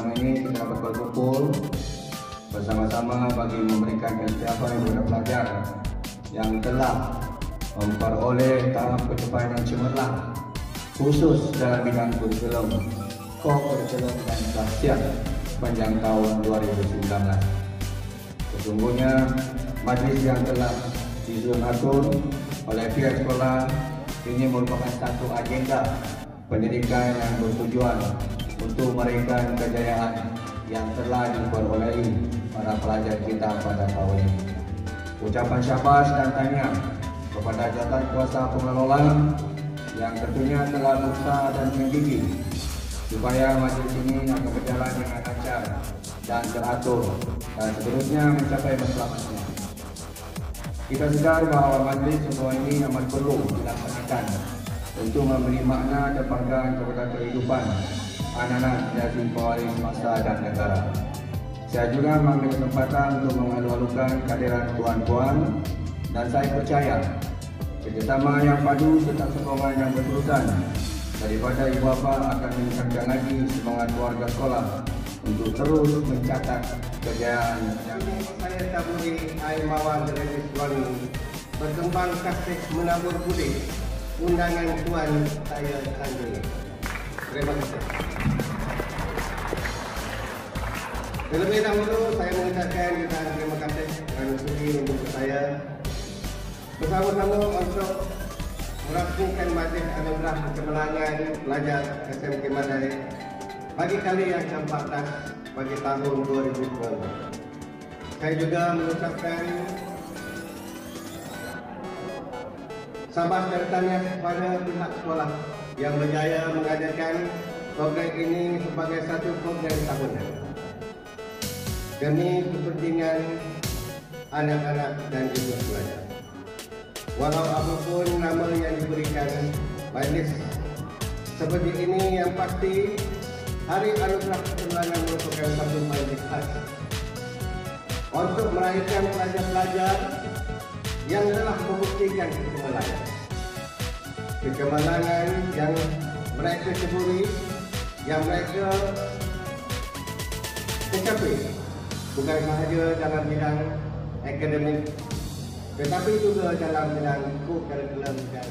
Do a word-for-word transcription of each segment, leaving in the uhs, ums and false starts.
petang ini kita dapat berkumpul bersama-sama bagi memberikan kepada kepada pelajar yang telah memperoleh tahap pencapaian yang cemerlang khusus dalam bidang kurikulum, co-kurikulum dan khasiat sepanjang tahun dua ribu sembilan belas. Sesungguhnya majlis yang telah disusun atur oleh pihak sekolah ini merupakan satu agenda pendidikan yang bertujuan untuk meraihkan kejayaan yang telah diperolehi para pelajar kita pada tahun ini. Ucapan syabas dan tahniah kepada jawatan kuasa pengelola yang tentunya telah berusaha dan menggigih supaya majlis ini akan berjalan dengan lancar dan teratur dan seterusnya mencapai keselamatan. Kita sedar bahawa majlis semua ini amat perlu dilaksanakan untuk memberi makna dan banggaan kepada kehidupan anak-anak generasi pewaris masa dan negara. Saya juga mengambil kesempatan untuk mengalu-alukan kehadiran tuan-puan dan saya percaya kerjasama yang padu serta sokongan yang berterusan daripada ibu bapa akan meningkatkan lagi semangat keluarga sekolah untuk terus mencatat kejayaan yang saya taburi air mawar dari Suami berkembang kasih menabur budi undangan tuan saya sendiri. Terima kasih. Terlebih dahulu saya mengucapkan terima kasih kerana sudi untuk saya bersama-sama untuk merapikan majlis anugerah kemenangan pelajar S M K Madai bagi kali yang keempat belas bagi tahun dua ribu dua puluh. Saya juga mengucapkan sabas dan tahniah kepada pihak sekolah yang berjaya mengadakan program ini sebagai satu program tahunan demi kepentingan anak-anak dan juga pelajar. Walau apapun nama yang diberikan majlis seperti ini, yang pasti Hari Anugerah Kemenangan merupakan satu majlis khas untuk meraihkan pelajar-pelajar yang telah membuktikan kekemalangan. Kekemalangan yang mereka ceburi, yang mereka mencapai bukan sahaja dalam bidang akademik tetapi juga dalam bidang co-curriculum dan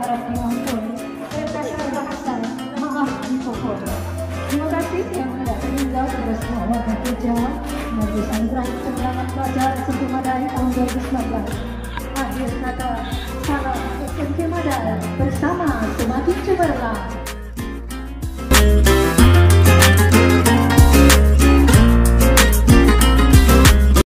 harap diampuni. Serta bahasa maaf dipokok. Terima kasih yang tidak terhingga kepada semua warga kerja Negeri Sandra Pengembangan Pelajar Siti Madai tahun dua ribu sembilan belas. Akhir kata, salam S M K Madai bersama semakin cemerlang.